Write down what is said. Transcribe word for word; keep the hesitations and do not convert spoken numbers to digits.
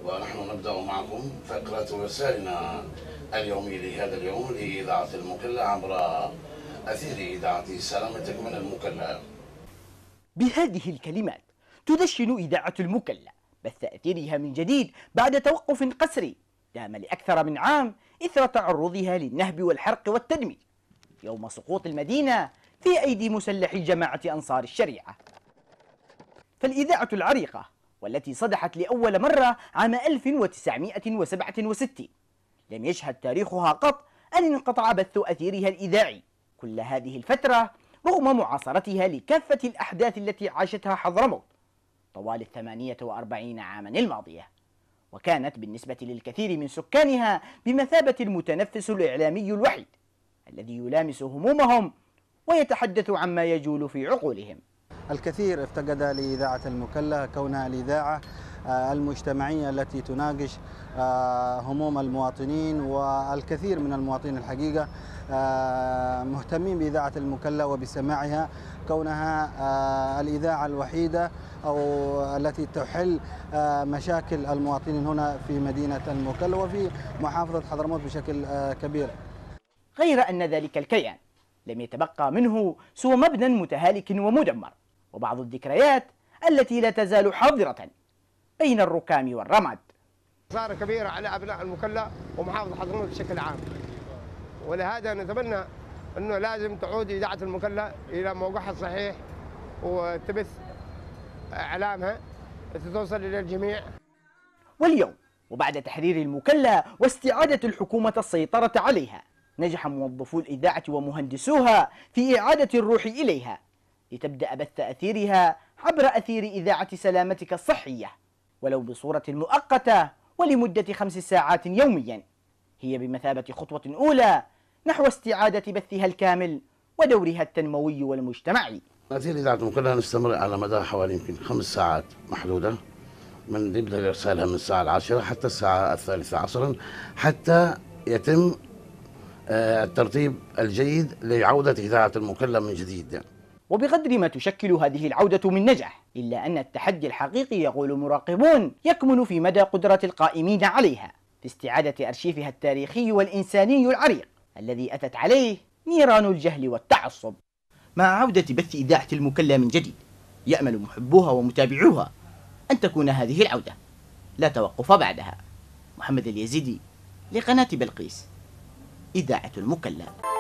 ونحن نبدأ معكم فقرة رسائلنا اليومي لهذا اليوم لإذاعة المكلا عبر أثير إذاعة سلامتك من المكلا. بهذه الكلمات تدشن إذاعة المكلا بث أثيرها من جديد بعد توقف قسري دام لأكثر من عام إثر تعرضها للنهب والحرق والتدمير يوم سقوط المدينة في أيدي مسلحي جماعة أنصار الشريعة. فالإذاعة العريقة والتي صدحت لأول مرة عام ألف وتسعمائة وسبعة وستين لم يشهد تاريخها قط أن انقطع بث أثيرها الإذاعي كل هذه الفترة رغم معاصرتها لكافة الأحداث التي عاشتها حضرموت طوال الثمانية وأربعين عاما الماضية، وكانت بالنسبة للكثير من سكانها بمثابة المتنفس الإعلامي الوحيد الذي يلامس همومهم ويتحدث عما يجول في عقولهم. الكثير افتقد لإذاعة المكلا كونها الإذاعة المجتمعية التي تناقش هموم المواطنين، والكثير من المواطنين الحقيقة مهتمين بإذاعة المكلا وبسماعها كونها الإذاعة الوحيدة أو التي تحل مشاكل المواطنين هنا في مدينة المكلا وفي محافظة حضرموت بشكل كبير. غير أن ذلك الكيان لم يتبقى منه سوى مبنى متهالك ومدمر وبعض الذكريات التي لا تزال حاضرة بين الركام والرماد. خسارة كبيرة على أبناء المكلا ومحافظة حضرموت بشكل عام، ولهذا نتمنى أنه لازم تعود إذاعة المكلا إلى موقعها الصحيح وتبث إعلامها توصل إلى الجميع. واليوم وبعد تحرير المكلا واستعادة الحكومة السيطرة عليها نجح موظفو الإذاعة ومهندسوها في إعادة الروح إليها لتبدأ بث أثيرها عبر أثير إذاعة سلامتك الصحية ولو بصورة مؤقتة ولمدة خمس ساعات يوميا، هي بمثابة خطوة أولى نحو استعادة بثها الكامل ودورها التنموي والمجتمعي. أثير إذاعة المكلا نستمر على مدى حوالي يمكن خمس ساعات محدودة، من يبدأ إرسالها من الساعة العاشرة حتى الساعة الثالثة عصرا حتى يتم الترتيب الجيد لعودة إذاعة المكلا من جديد. وبقدر ما تشكل هذه العودة من نجاح، إلا أن التحدي الحقيقي يقول مراقبون يكمن في مدى قدرة القائمين عليها في استعادة أرشيفها التاريخي والإنساني العريق الذي أتت عليه نيران الجهل والتعصب. مع عودة بث إذاعة المكلا من جديد يأمل محبوها ومتابعوها أن تكون هذه العودة لا توقف بعدها. محمد اليزيدي لقناة بلقيس، إذاعة المكلا.